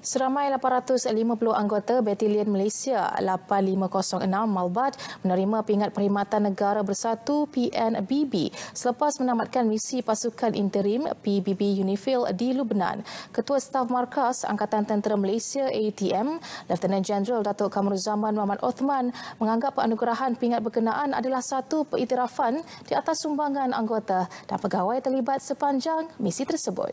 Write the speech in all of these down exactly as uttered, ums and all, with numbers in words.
Seramai lapan ratus lima puluh anggota Batalion Malaysia lapan lima kosong enam Malbat menerima pingat Perkhidmatan Negara Bersatu P N B B selepas menamatkan misi pasukan interim P B B UNIFIL di Lubnan. Ketua Staf Markas Angkatan Tentera Malaysia A T M, Lieutenant Jeneral Datuk Kamruzaman Muhammad Othman menganggap penganugerahan pingat berkenaan adalah satu pengiktirafan di atas sumbangan anggota dan pegawai terlibat sepanjang misi tersebut.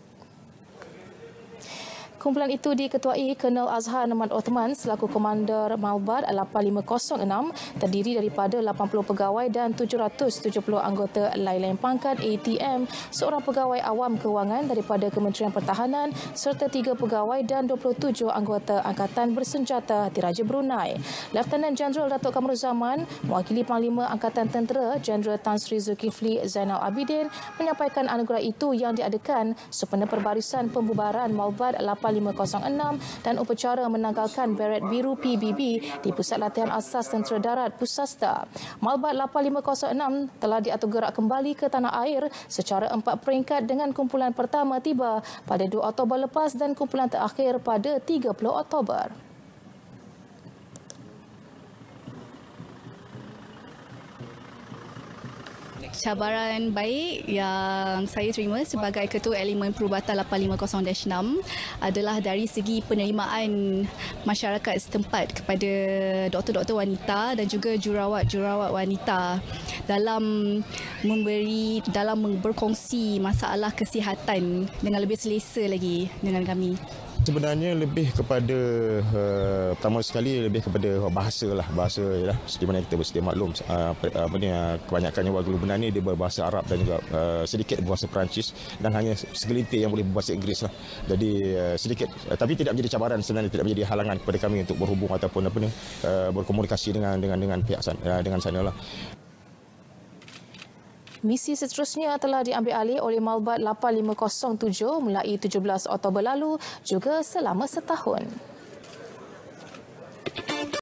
Kumpulan itu diketuai Kolonel Azhar Muhammad Othman selaku Komander Malbat lapan lima kosong enam, terdiri daripada lapan puluh pegawai dan tujuh ratus tujuh puluh anggota lain-lain pangkat A T M, seorang pegawai awam kewangan daripada Kementerian Pertahanan serta tiga pegawai dan dua puluh tujuh anggota Angkatan Bersenjata Diraja Brunei. Lieutenant Jeneral Datuk Kamruzaman mewakili Panglima Angkatan Tentera Jeneral Tan Sri Zulkifli Zainal Abidin menyampaikan anugerah itu yang diadakan sempena perbarisan pembubaran Malbat lapan lima kosong enam dan upacara menanggalkan beret biru P B B di Pusat Latihan Asas Tentera Darat Pusasta. Malbat lapan lima kosong enam telah diatur gerak kembali ke tanah air secara empat peringkat dengan kumpulan pertama tiba pada dua Oktober lepas dan kumpulan terakhir pada tiga puluh Oktober. Cabaran baik yang saya terima sebagai Ketua Elemen Perubatan lapan lima kosong enam adalah dari segi penerimaan masyarakat setempat kepada doktor-doktor wanita dan juga jurawat-jurawat wanita dalam memberi dalam berkongsi masalah kesihatan dengan lebih selesa lagi dengan kami. Sebenarnya lebih kepada uh, pertama sekali lebih kepada bahasa lah, bahasa lah, seperti mana kita bersedia maklum uh, apa ni, uh, kebanyakannya warga Lubnan ni dia berbahasa Arab dan juga uh, sedikit berbahasa Perancis dan hanya segelintir yang boleh berbahasa Inggeris lah. Jadi uh, sedikit uh, tapi tidak menjadi cabaran sebenarnya, tidak menjadi halangan kepada kami untuk berhubung ataupun apa ni uh, berkomunikasi dengan dengan dengan pihak sana, uh, dengan sana lah. Misi seterusnya telah diambil alih oleh Malbat lapan lima kosong tujuh mulai tujuh belas Oktober lalu juga selama setahun.